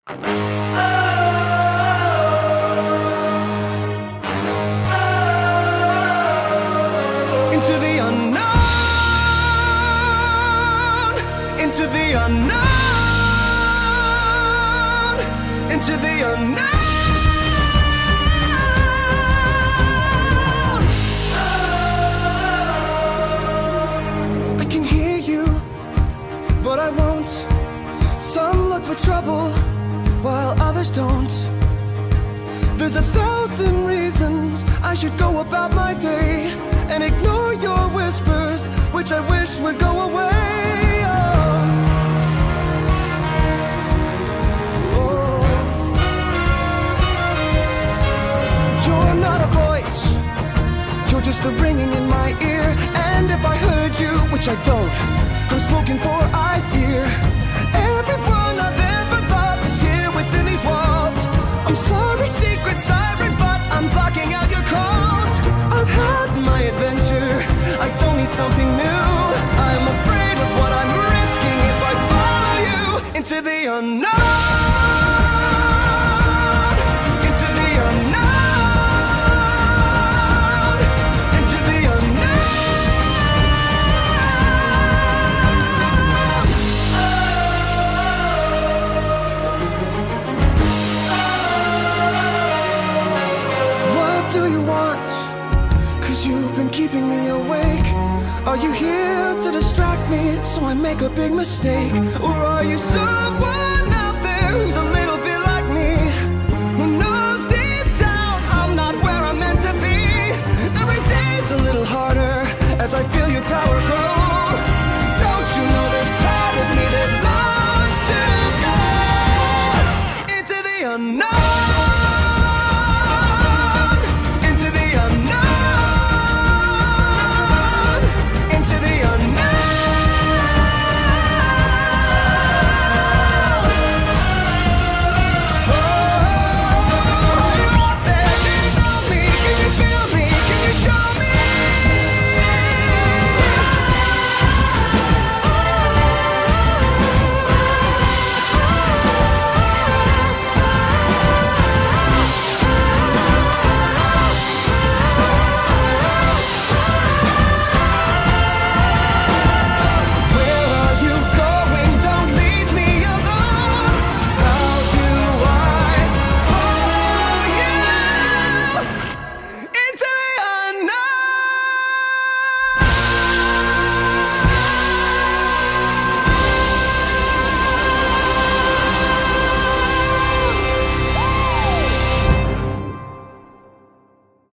Into the unknown, into the unknown, into the unknown. I can hear you, but I won't. Some look for trouble, while others don't. There's 1,000 reasons I should go about my day and ignore your whispers, which I wish would go away. Oh. You're not a voice, you're just a ringing in my ear. And if I heard you, which I don't, I'm spoken for, I fear. Everyone I've ever loved is here within these walls. I'm sorry, secret siren, but I'm blocking out your calls. I've had my adventure, I don't need something new. I'm afraid of what I'm risking if I follow you into the unknown, into the unknown, into the unknown. What do you want? 'Cause you've been keeping me awake. Are you here to distract me so I make a big mistake? Or are you someone